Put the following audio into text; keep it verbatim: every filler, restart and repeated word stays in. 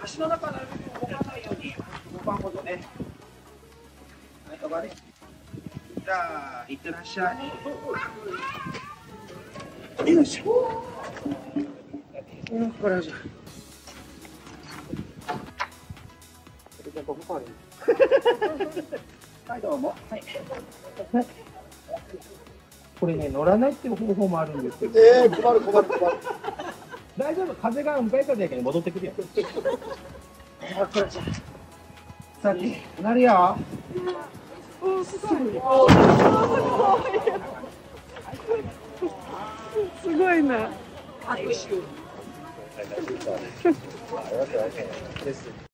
橋の中なるべく動かないようにごばんほどね。はい、終わり。じゃあ、いってらっしゃい。よいしょ。これじゃ。ここはい、どうも。はい。これね、乗らないっていう方法もあるんですけど。 ええー、困る困る困る。 大丈夫、風が向かい風やけど戻ってくるよ。あ、これじゃ。さっき、なるよ。 お、すごい。すごいな。 拍手。